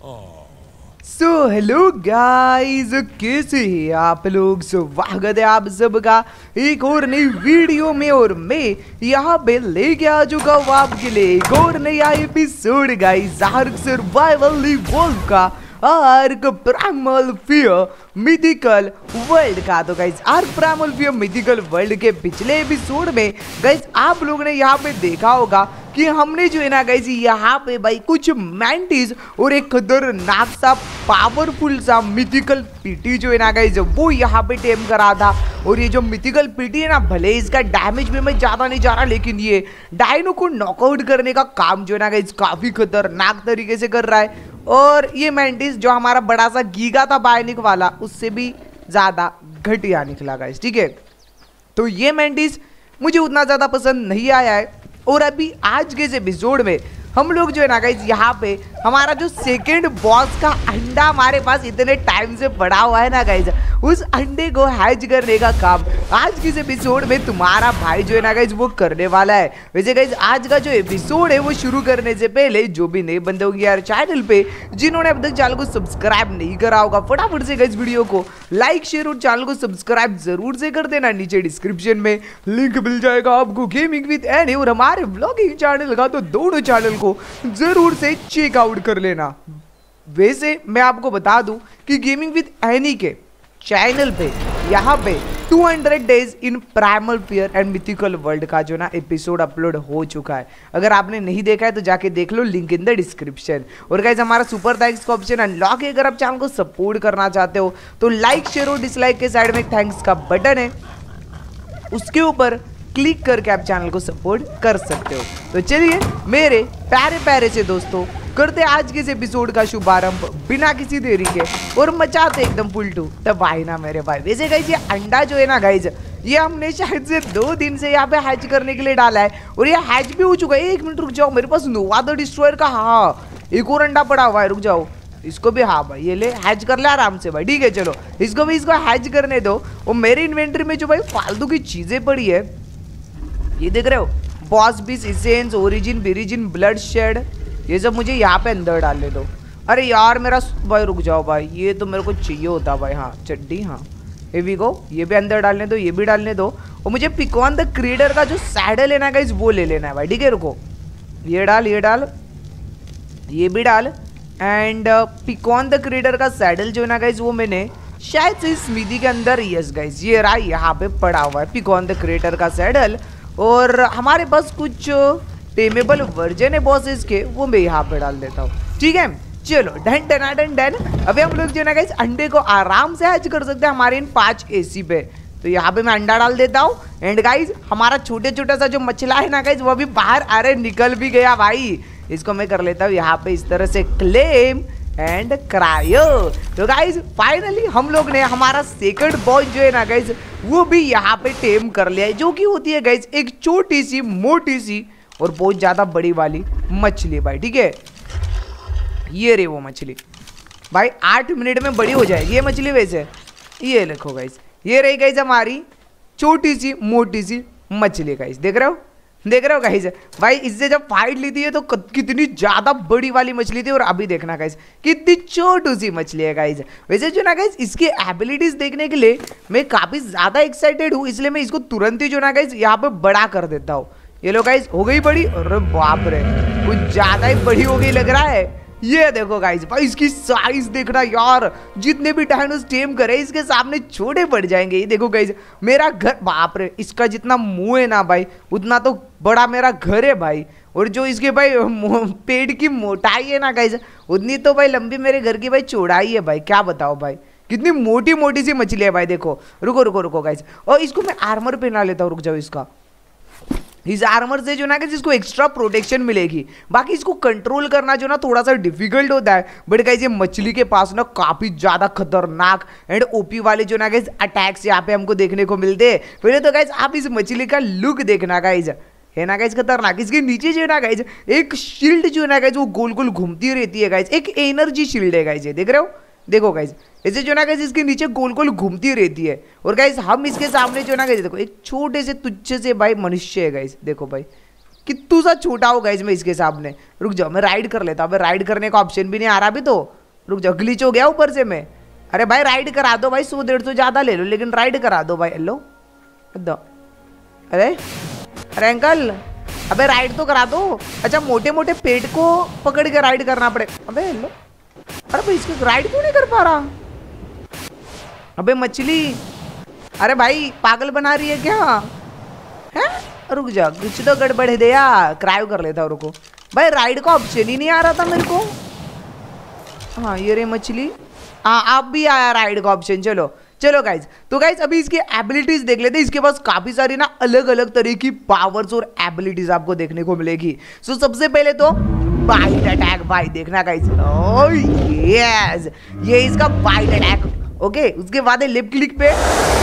So hello guys, कैसे हैं आप लोग। स्वागत है आप सबका एक और नई वीडियो में। और मैं यहाँ पे लेके आ चुका हूँ आपके लिए एक और नया episode guys, Ark Survival Evolved का, Ark Primal Fear Mythical World का। तो guys Ark Primal Fear Mythical World के पिछले एपिसोड में गाइस आप लोगों ने यहाँ पे देखा होगा कि हमने जो है ना गाइस यहाँ पे भाई कुछ मैंटिस और एक खतरनाक सा पावरफुल सा मिथिकल पीटी जो है ना गाइस वो यहाँ पे टेम करा था। और ये जो मिथिकल पीटी है ना, भले इसका डैमेज में मैं ज्यादा नहीं जा रहा, लेकिन ये डायनो को नॉकआउट करने का काम जो है ना गाइस काफी खतरनाक तरीके से कर रहा है। और ये मैंटिस जो हमारा बड़ा सा गीगा था बायोनिक वाला, उससे भी ज्यादा घटिया निकला गाइस, ठीक है। तो ये मैंटिस मुझे उतना ज्यादा पसंद नहीं आया है। और अभी आज के इस एपिसोड में हम लोग जो है ना गाइस यहाँ पे हमारा जो सेकंड बॉस का अंडा हमारे पास इतने टाइम से पड़ा हुआ है ना गाइस, उस अंडे को हैच करने का काम आज के इस एपिसोड में तुम्हारा भाई जो है ना गाइस वो करने वाला है। वैसे गाइस आज का जो एपिसोड है वो शुरू करने से पहले जो भी नए बंदे होंगे यार चैनल पे, जिन्होंने अब तक चैनल को सब्सक्राइब नहीं करा होगा, फटाफट से गाइस वीडियो को लाइक शेयर और चैनल को सब्सक्राइब जरूर से कर देना। नीचे डिस्क्रिप्शन में लिंक मिल जाएगा आपको गेमिंग विद एनी और हमारे व्लॉगिंग चैनल का, तो दोनों चैनल को जरूर से चेकआउट कर लेना। वैसे मैं आपको बता दूं कि गेमिंग विद एनी के चैनल पे यहाँ पे 200 days in Primal Fear and Mythical World का जो ना एपिसोड अपलोड हो चुका है। अगर आपने नहीं देखा है तो जाके देख लो, लिंक इन द डिस्क्रिप्शन। और गाइस हमारा सुपर थैंक्स का ऑप्शन अनलॉक है। अगर आप चैनल को सपोर्ट करना चाहते हो तो लाइक शेयर और डिसलाइक के साइड में थैंक्स का बटन है, उसके ऊपर क्लिक करके आप चैनल को सपोर्ट कर सकते हो। तो चलिए मेरे प्यारे प्यारे से दोस्तों करते आज के इस एपिसोड का शुभारंभ बिना किसी देरी के और मचाते एकदम पुलटू तबाही ना मेरे भाई। वैसे गाइस ये अंडा जो है ना गाइस ये हमने शायद से 2 दिन से यहाँ पे हैच करने के लिए डाला है और ये हैच भी हो चुका है। 1 मिनट रुक जाओ, मेरे पास नोवा द डिस्ट्रॉयर का हाँ एक और अंडा पड़ा हुआ है, रुक जाओ इसको भी। हाँ भाई ये ले हैच कर ले आराम से भाई, ठीक है। चलो इसको भी इसको हैच करने दो। और मेरे इन्वेंटरी में जो भाई फालतू की चीजें पड़ी है, ये देख रहे हो, बॉस बीस इसेंस ओरिजिन बिरिजिन ब्लड शेड, ये सब मुझे यहाँ पे अंदर डालने दो। अरे यार मेरा भाई रुक जाओ भाई, ये तो मेरे को चाहिए होता भाई। हाँ चड्डी, हाँ ये भी गो, ये भी अंदर डालने दो, ये भी डालने दो। और मुझे पिकॉन द क्रीडर का जो सैडल लेना गाइस वो ले लेना है भाई, ठीक है। रुको ये डाल, ये डाल, ये भी डाल। एंड पिकॉन द क्रीडर का सैडल जो है ना गाइस वो मैंने शायद से स्मिदी के अंदर, यस गाइस ये रहा यहाँ पे पड़ा हुआ है पिकॉन द क्रीडर का सैडल। और हमारे पास कुछ टेमेबल वर्जन है बॉसेस के, वो मैं यहाँ पे डाल देता हूँ, ठीक है। चलो डन डन डन डन। अभी हम लोग जो है ना गाइस अंडे को आराम से हैच कर सकते हैं हमारे इन 5 एसी पे। तो यहाँ पे मैं अंडा डाल देता हूँ। एंड गाइस हमारा छोटे छोटा सा जो मछला है ना गाइस वो अभी बाहर, अरे निकल भी गया भाई। इसको मैं कर लेता हूँ यहाँ पे इस तरह से क्लेम एंड क्रायो। तो गाइज फाइनली हम लोग ने हमारा सेकंड बॉस जो है ना गाइज वो भी यहाँ पे टेम कर लिया है, जो कि होती है गाइज एक छोटी सी मोटी सी और बहुत ज्यादा बड़ी वाली मछली भाई, ठीक है। ये रही वो मछली भाई, 8 मिनट में बड़ी हो जाएगी ये मछली। वैसे ये देखो गाइज, ये रही गाइज हमारी छोटी सी मोटी सी मछली गाइज, देख रहे हो, देख रहे हो गाइस भाई। इससे जब फाइट ली थी तो कितनी ज्यादा बड़ी वाली मछली थी, और अभी देखना गाइस कितनी छोटी सी मछली है गाइस। वैसे जो ना गाइस इसकी एबिलिटीज देखने के लिए मैं काफी ज्यादा एक्साइटेड हूँ, इसलिए मैं इसको तुरंत ही जो ना गाइस यहाँ पे बड़ा कर देता हूँ। ये लो गाइस हो गई बड़ी, अरे बाप रे कुछ ज्यादा ही बड़ी हो गई लग रहा है। ये देखो गाइस भाई इसकी साइज देखना यार, जितने भी डायनोस टेम करे इसके सामने छोटे पड़ जाएंगे। ये देखो गाइस मेरा घर, बाप रे इसका जितना मुंह है ना भाई उतना तो बड़ा मेरा घर है भाई। और जो इसके भाई पेट की मोटाई है ना गाइस उतनी तो भाई लंबी मेरे घर की भाई चौड़ाई है भाई। क्या बताओ भाई कितनी मोटी मोटी सी मछली है भाई। देखो रुको रुको रुको गाइस, और इसको मैं आर्मर पहना लेता हूँ, रुक जाओ। इसका इस आर्मर से जो ना कि जिसको एक्स्ट्रा प्रोटेक्शन मिलेगी, बाकी इसको कंट्रोल करना जो ना थोड़ा सा डिफिकल्ट होता है। बट गाइस ये मछली के पास ना काफी ज्यादा खतरनाक एंड ओपी वाले जो ना गाइस अटैक्स यहाँ पे हमको देखने को मिलते हैं। पहले तो गाइस आप इस मछली का लुक देखना गाइस, है ना गाइस खतरनाक। इसके नीचे जो है ना गाइस एक शील्ड जो है ना गाइस वो गोल गोल घूमती रहती है गाइस, एक एनर्जी शील्ड है गाइस, ये देख रहे हो, देखो गाइस ऐसे जो ना गाइस इसके नीचे गोल गोल घूमती रहती है। और गाइस हम इसके सामने जो ना गाइस देखो एक छोटे से तुच्छ से भाई मनुष्य है गाइस, देखो भाई कितू सा छोटा होगा इसमें इसके सामने। रुक जाओ मैं राइड कर लेता हूँ। अबे राइड करने का ऑप्शन भी नहीं आ रहा अभी तो। रुक जाओ ग्लिच हो गया ऊपर से मैं। अरे भाई राइड करा दो भाई, 100-150 ज्यादा ले लो लेकिन राइड करा दो भाई। लो दो। अरे अरे अंकल अबे राइड तो करा दो। अच्छा मोटे मोटे पेट को पकड़ के राइड करना पड़े। अबे लो। अरे भाई इसको राइड क्यों नहीं कर पा रहा। अबे मछली, अरे भाई पागल बना रही है क्या है। रुक जा कुछ तो गड़बड़ है दया, क्राइव कर लेता हूँ रुको। भाई राइड का ऑप्शन ही नहीं आ रहा था मेरे को। हाँ ये रे मछली, हाँ आप भी आया राइड का ऑप्शन। चलो चलो गाइज, तो गाइज अभी इसकी एबिलिटीज देख लेते हैं। इसके पास काफी सारी ना अलग अलग तरह की पावर्स और एबिलिटीज आपको देखने को मिलेगी। सो सबसे पहले तो बाइट अटैक भाई देखना गाइज। ओह यस, ये इसका बाइट अटैक। ओके उसके बाद है लेफ्ट क्लिक पे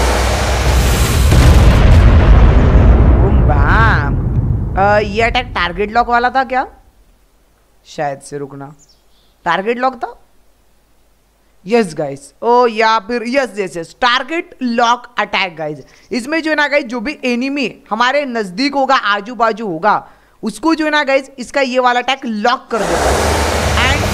ये अटैक टारगेट लॉक वाला था क्या, शायद से। रुकना टारगेट लॉक था। यस गाइस, ओ या फिर yes yes yes target lock attack guys. इसमें जो है ना गाइस जो भी एनिमी हमारे नजदीक होगा आजू बाजू होगा उसको जो है ना गाइस इसका ये वाला अटैक लॉक कर देता है। एंड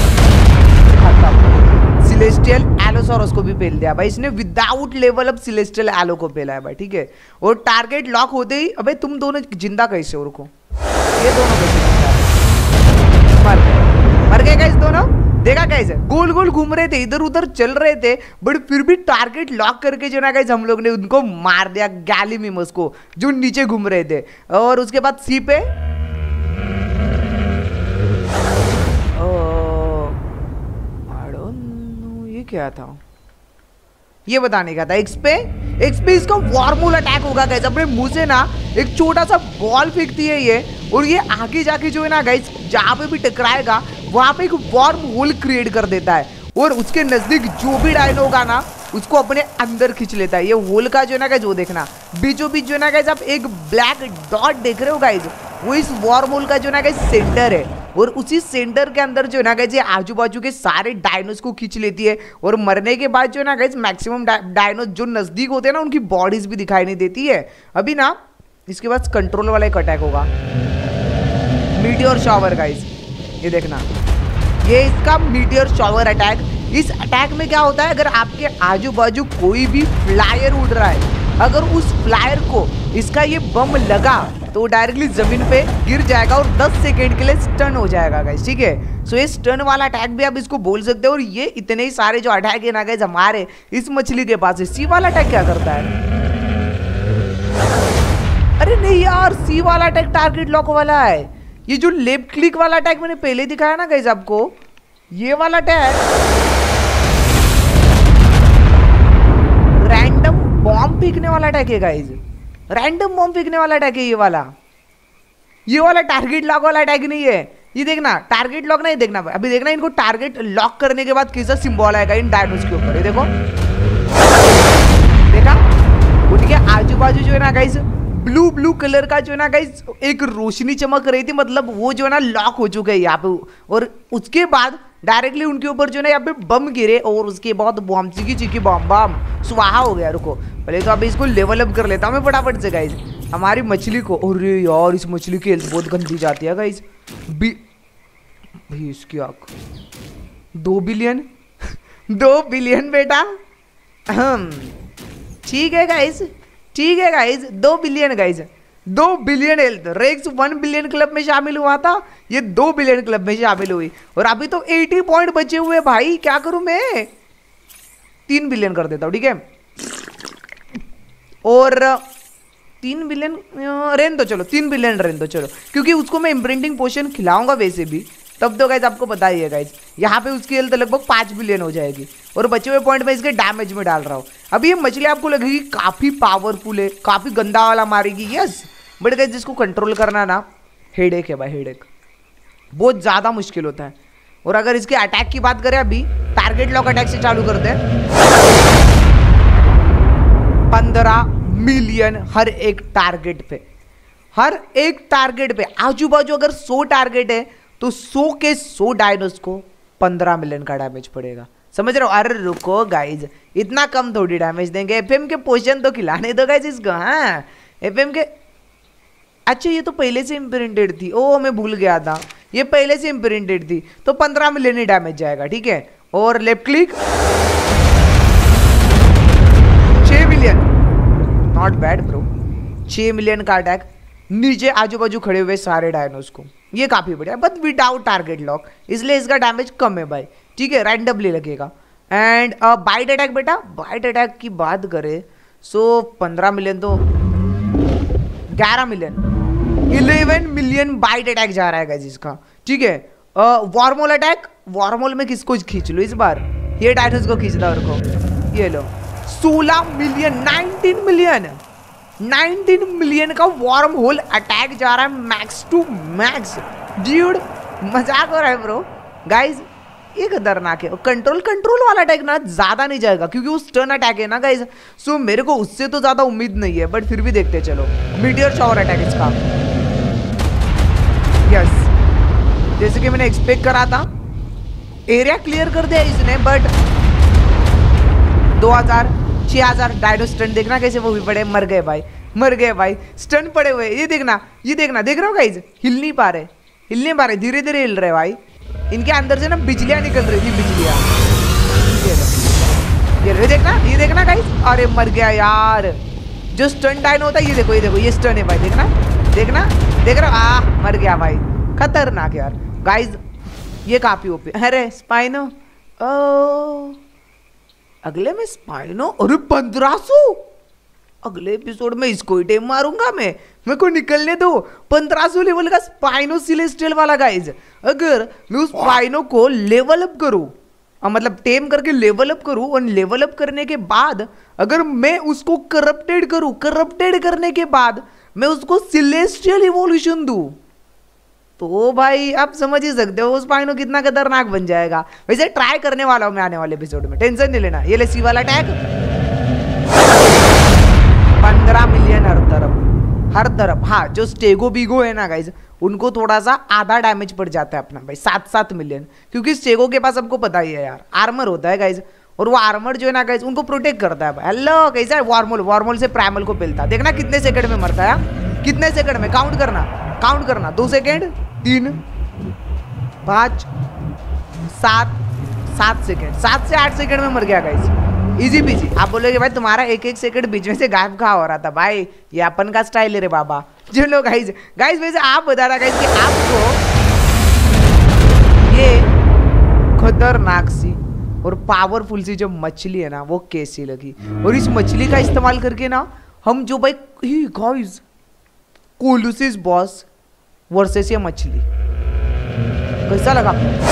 सिलेस्टियल एलोसोरस को भी पेल दिया भाई इसने। विदाउट लेवल अप सिलेस्टियल एलो को पेला है भाई, ठीक है। और टारगेट लॉक होते ही अबे तुम दोनों जिंदा कैसे हो, रुको ये दोनों कैसे मर गए गाइस दोनों। देखा कैसे गोल गोल घूम रहे थे, इधर उधर चल रहे थे, बट फिर भी टारगेट लॉक करके जो ना गाइस हम लोग ने उनको मार दिया, गैलीमिमस को जो नीचे घूम रहे थे। और उसके बाद सी पे ये क्या था, ये बताने का था। एक्स पे इसका वॉर्महोल अटैक होगा गाइस। अपने मुंह से ना एक छोटा सा बॉल फेंकती है ये, और ये आगे जाके जो है ना गाइस जहां पे भी टकराएगा वहां पे एक वार्म होल क्रिएट कर देता है, और उसके नजदीक जो भी डायनो होगा ना उसको अपने अंदर खींच लेता है। ये होल का जो है ना गाइस वो देखना बीचों बीच जो है ना गाइस आप एक ब्लैक डॉट देख रहे हो गाइस, वो इस वार्म होल का जो है ना गाइस सेंटर है, और उसी सेंटर के अंदर जो है ना गाइस ये आजू बाजू के सारे डायनोस को खींच लेती है। और मरने के बाद जो है ना गाइस मैक्सिमम डायनोस जो नजदीक होते हैं ना उनकी बॉडीज भी दिखाई नहीं देती है। अभी ना इसके बाद कंट्रोल वाला एक अटैक होगा, मीटियोर शावर गाइस। ये देखना ये इसका मीटियोर शावर अटैक। इस अटैक में क्या होता है, अगर आपके आजू बाजू कोई भी फ्लायर उड़ रहा है, अगर उस फ्लायर को इसका ये बम लगा तो डायरेक्टली जमीन पे गिर जाएगा और 10 सेकेंड के लिए स्टन हो जाएगा गाइस, ठीक है। सो ये स्टन वाला अटैक भी आप इसको बोल सकते हो। और ये इतने ही सारे जो अटैक है ना गाइस हमारे इस मछली के पास है। सी वाला अटैक क्या करता है, अरे नहीं यार सी वाला अटैक टारगेट लॉक वाला है। ये जो लेफ्ट क्लिक वाला अटैक मैंने पहले दिखाया ना गाइस आपको, ये वाला अटैक रैंडम बॉम्ब फेंकने वाला अटैक है गाइस। रैंडम बॉम्ब फेंकने वाला अटैक है ये वाला टारगेट लॉक वाला अटैक नहीं है। ये देखना टारगेट लॉक नहीं देखना अभी, देखना इनको टारगेट लॉक करने के बाद कैसा सिंबल आएगा इन डायनोस के ऊपर। ये देखो देखा उनके आजू बाजू जो है ना गाइस ब्लू कलर का जो है ना गाइस एक रोशनी चमक रही थी, मतलब वो जो है ना लॉक हो चुका है यहाँ पे। और उसके बाद डायरेक्टली उनके ऊपर जो है ना यहाँ पे बम गिरे, और उसके बाद बम चिकी बम स्वाहा हो गया। रुको पहले तो अभी इसको लेवल अप कर लेता हूँ मैं फटाफट से गाइस हमारी मछली को। अरे यार इस मछली की हेल्थ बहुत गंदी जाती है गाइस। इसकी आँख 2 बिलियन 2 बिलियन बेटा, ठीक है guys 2 billion guys, 2 billion health. Rex 1 billion club में शामिल हुआ था, ये 2 बिलियन क्लब में शामिल हुई। और अभी तो 80 पॉइंट बचे हुए भाई, क्या करूं मैं, 3 बिलियन कर देता हूं, ठीक है। और 3 बिलियन रहने दो, चलो 3 बिलियन रहने दो चलो, क्योंकि उसको मैं इम्प्रिंटिंग पोशन खिलाऊंगा वैसे भी, तब तो गाइज आपको पता ही है गाइज। यहाँ पे उसकी हेल्थ लगभग 5 बिलियन हो जाएगी, और बचे हुए पॉइंट में इसके डैमेज में डाल रहा हूँ। अभी ये मछली आपको लगेगी काफी पावरफुल है, काफी गंदा वाला मारेगी, यस, बट गाइज जिसको कंट्रोल करना ना हेडेक है भाई, हेडेक बहुत ज्यादा मुश्किल होता है। और अगर इसके अटैक की बात करें, अभी टारगेट लॉक अटैक से चालू करते हैं। 15 मिलियन हर एक टारगेट पे, आजू बाजू अगर 100 टारगेट है तो 100 के 100 डायनोस को 15 मिलियन का डैमेज पड़ेगा, समझ रहे हो। अरे रुको गाइज, इतना कम थोड़ी डैमेज देंगे, एफएम के पोषण तो खिलाने दो गाइज इसको। हाँ एफएम के अच्छा ये तो पहले से इम्प्रिंटेड थी, ओ मैं भूल गया था, ये पहले से इम्प्रिंटेड थी, तो 15 मिलियन ही डैमेज जाएगा, ठीक है। और left click 6 million, not bad bro. 6 million का अटैक, नीचे आजू बाजू खड़े हुए सारे डायनोस को, ये काफी बढ़िया, बट विदाउट टारगेट लॉक, इसलिए इसका डैमेज कम है भाई, ठीक है, रैंडमली लगेगा। एंड बाइट अटैक बेटा, बाइट अटैक की बात करें सो 15 मिलियन तो 11 मिलियन, 11 मिलियन बाइट अटैक जा रहा है जिसका, ठीक है। वॉर्मोल अटैक, वॉर्मोल में किसको खींच लो इस बार, ये डायनोस को खींचता और को, ये लो 16 मिलियन, 19 मिलियन का वॉर्म होल अटैक जा रहा है मैक्स टू मैक्स, ड्यूड मजाक हो रहा है ब्रो। गाइज ये खतरनाक है। कंट्रोल वाला अटैक ना ज्यादा नहीं जाएगा क्योंकि वो स्टन अटैक है ना गाइज, सो मेरे को उससे तो ज्यादा उम्मीद नहीं है, बट फिर भी देखते चलो। मीटियर शॉवर अटैक इसका, यस जैसे कि मैंने एक्सपेक्ट करा था, एरिया क्लियर कर दिया इसने, बट 2000 6000 डायनो स्टन देखना कैसे वो भी पड़े, मर गए भाई, मर गए भाई, स्टन पड़े हुए। ये देखना देख रहे हो गाइज, हिल नहीं पा रहे, धीरे धीरे हिल रहे भाई। इनके अंदर से ना बिजलियां निकल रही थी, बिजलियां। ये देखना गाइज, अरे मर गया यार। जो स्टन डायनो होता है ये देखो, ये स्टन है भाई, देख रहा हो, मर गया भाई, खतरनाक यार गाइज, ये काफी ओपी। अरे स्पाइनो, ओ अगले में स्पाइनो, अरे 1500, अगले एपिसोड में इसको ही टेम मारूंगा मैं, मेरे को निकलने दो। 1500 लेवल का स्पाइनो सिलेस्टियल वाला गाइज, अगर मैं उस स्पाइनो को लेवल अप करूं, मतलब टेम करके लेवल अप करूं, और लेवल अप करने के बाद अगर मैं उसको करप्टेड करूं, करप्टेड करने के बाद मैं उसको सिलेस्टियल इवोल्यूशन दूं, तो भाई आप समझ ही सकते हो उस पाइनो कितना खतरनाक बन जाएगा। वैसे ट्राई करने वाला हूं मैं आने वाले एपिसोड में, टेंशन नहीं लेना। ये ले सी वाला अटैक, 15 मिलियन हर तरफ। हाँ जो स्टेगो बीगो है ना गाइज, उनको थोड़ा सा आधा डैमेज पड़ जाता है अपना भाई, 7 मिलियन, क्योंकि स्टेगो के पास सबको पता ही है यार, आर्मर होता है गाइज, और वो आर्मर जो है ना गाइज उनको प्रोटेक्ट करता है भाई। हेलो कैसा है, वॉर्मोल से प्राइमल को पेलता, देखना कितने सेकंड में मरता है, कितने सेकंड में, काउंट करना 2 सेकंड, 3, 5, 7 सेकंड, 7 से 8 सेकंड में मर गया गाइज, इजी पीजी। आप बोलोगे भाई तुम्हारा एक सेकंड बीच में से गायब कहाँ हो रहा था, भाई ये अपन का स्टाइल है रे बाबा। चलो गाइज वैसे आप बता रहा गाइज कि आपको ये खतरनाक सी और पावरफुल सी जो मछली है ना वो कैसी लगी, और इस मछली का इस्तेमाल करके ना हम जो भाई गाइज कोलोसस बॉस वर्सेस ये मछली, कैसा लगा?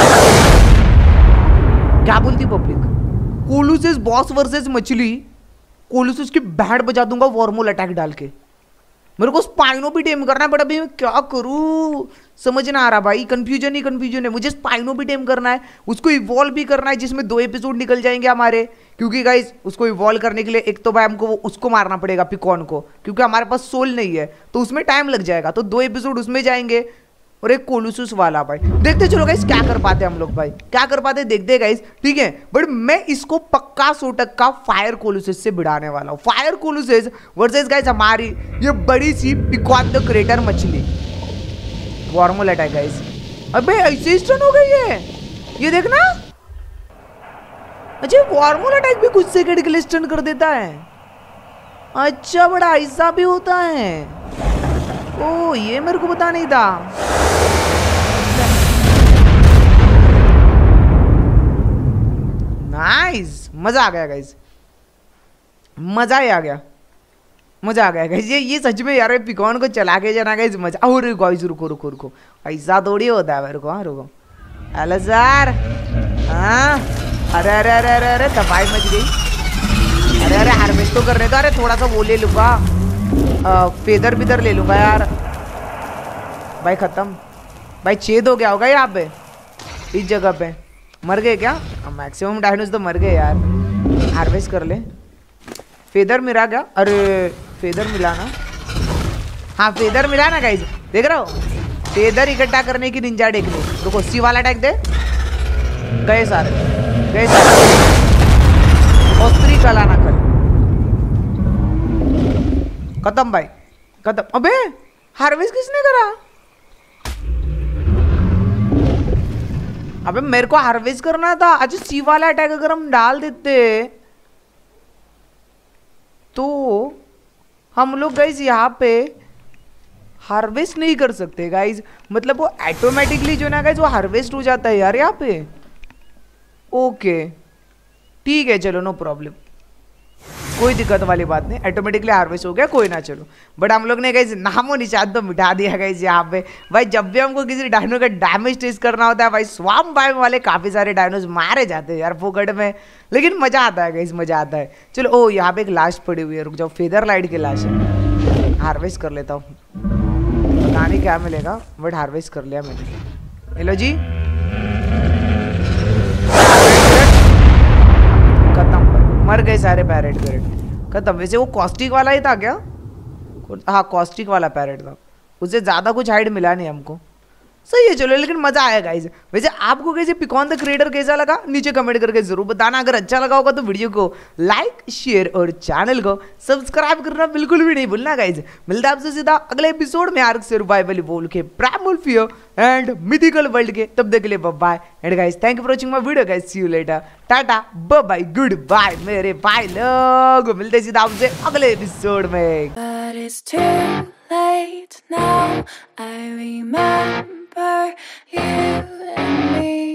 क्या बोलती पब्लिक? कोलोसस बॉस वर्सेस मछली, कोलोसस की बैंड बजा दूंगा वॉर्मोल अटैक डाल के। मेरे को स्पाइनो भी टेम करना है, बट अभी मैं क्या करूं समझ ना आ रहा भाई, कंफ्यूजन है। मुझे स्पाइनो भी टेम करना है, उसको इवॉल्व भी करना है, जिसमें 2 एपिसोड निकल जाएंगे हमारे, क्योंकि गाइस उसको इवॉल्व करने के लिए एक तो भाई हमको उसको मारना पड़ेगा पिकॉन को, क्योंकि हमारे पास सोल नहीं है, तो उसमें टाइम लग जाएगा, तो 2 एपिसोड उसमें जाएंगे, और एक कोलोसस वाला भाई। देखते चलो गाइस क्या कर पाते हम लोग भाई, क्या कर पाते देखते गाइस, ठीक है। बट मैं इसको पक्का 100% का फायर कोलोसस से भिड़ाने वाला हूँ। फायर कोलोसस वर्सेस गाइस हमारी ये बड़ी सी पिकॉन द क्रेटर मछली। वॉर्मोल अटैक गाइस, अबे ऐसे स्टन हो गई है, ये देखना। अच्छा वॉर्मोल अटैक भी कुछ सेकंड के लिए स्टन कर देता है, अच्छा बड़ा ऐसा भी होता है, ओ ये मेरे को पता नहीं था। नाइस, मजा आ गया गाइस, मजा ही आ गया, मजा आ गया गाइस। ये सच में यार पिकॉन को चला के जाना गाइस मजा। और गाइस रुको ऐसा थोड़ी होता है मेरे को। हाँ रुको, हेलो सर, हाँ अरे दवाई मच गई। अरे हार्वेस्ट तो करने दो। अरे थोड़ा सा वो ले लूंगा, फेदर बिदर ले लूंगा यार। भाई खत्म भाई, छेद हो गया होगा यहाँ पे, इस जगह पे। मर गए क्या? मैक्सिमम डायनोस तो मर गए यार। हार्वेस्ट कर ले। फेदर मिला क्या? अरे फेदर मिला ना, हाँ फेदर मिला ना गाइस, देख रहे हो? फेदर इकट्ठा करने की निंजा टेक्निक। रुको सी वाला अटैक दे, गए सारे ऑस्ट्री कला ना कर, खत्म भाई खत्म। अबे हार्वेस्ट किसने करा? अबे मेरे को हार्वेस्ट करना था। अच्छा सी वाला अटैक अगर हम डाल देते तो हम लोग गाइज यहाँ पे हार्वेस्ट नहीं कर सकते गाइज। मतलब वो ऑटोमेटिकली जो ना गाइज वो हार्वेस्ट हो जाता है यार यहाँ पे। ओके ठीक है चलो नो प्रॉब्लम, कोई दिक्कत वाली बात नहीं, ऑटोमेटिकली हार्वेस्ट हो गया, कोई ना। चलो बट हम लोग ने गाइस नामो निशान तो मिटा दिया गाइस यहाँ पे। भाई जब भी हमको किसी डायनो का डैमेज टेस्ट करना होता है भाई स्वाम बाइम वाले काफी सारे डायनोज मारे जाते हैं यार फोकट में, लेकिन मजा आता है गाइस, मजा आता है। चलो ओ यहाँ पे एक लाश पड़ी हुई है, रुक जाओ, फेदर लाइट की लाश है, हार्वेस्ट कर लेता हूँ, पता नहीं क्या मिलेगा बट हार्वेस्ट कर लिया मैंने। हेलो जी खत्म, मर गए सारे पैरेट खत्म। वैसे वो कॉस्टिक वाला ही था क्या? हाँ कॉस्टिक वाला पैरेट था, उससे ज़्यादा कुछ हाइड मिला नहीं हमको। सही है चलो, लेकिन मजा आया गाइस। वैसे आपको कैसे पिकॉन द क्रिएटर कैसा लगा नीचे कमेंट करके जरूर बताना। अगर अच्छा लगा होगा तो वीडियो को लाइक शेयर और चैनल को सब्सक्राइब करना बिल्कुल भी नहीं भूलना गाइस। मिलता है आपसे सीधा अगले एपिसोड में आर्क सर्वाइवल वोल के Primal Fear and Mythical World के। तब तक के लिए bye and guys thank you for watching my video guys, see you later, tata bye bye goodbye मेरे भाई लोग। मिलते हैं सीधा आपसे अगले एपिसोड में। Late now, I remember you and me,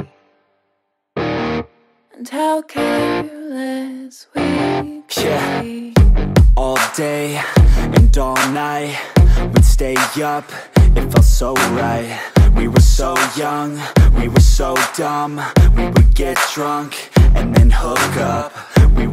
and how careless we could be. All day and all night, we'd stay up, it felt so right. We were so young, we were so dumb, we would get drunk and then hook up.